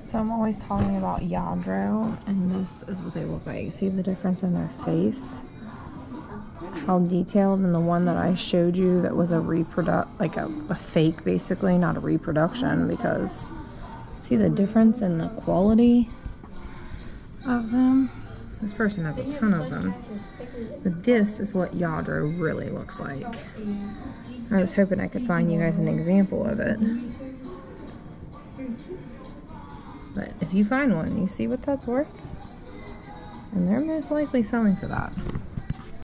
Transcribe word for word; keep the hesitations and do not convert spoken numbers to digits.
So I'm always talking about Lladro, and this is what they look like. See the difference in their face? How detailed, and the one that I showed you that was a reproduct, like a, a fake basically, not a reproduction, because see the difference in the quality of them? This person has a ton of them. But this is what Lladro really looks like. I was hoping I could find you guys an example of it. But if you find one, you see what that's worth? And they're most likely selling for that.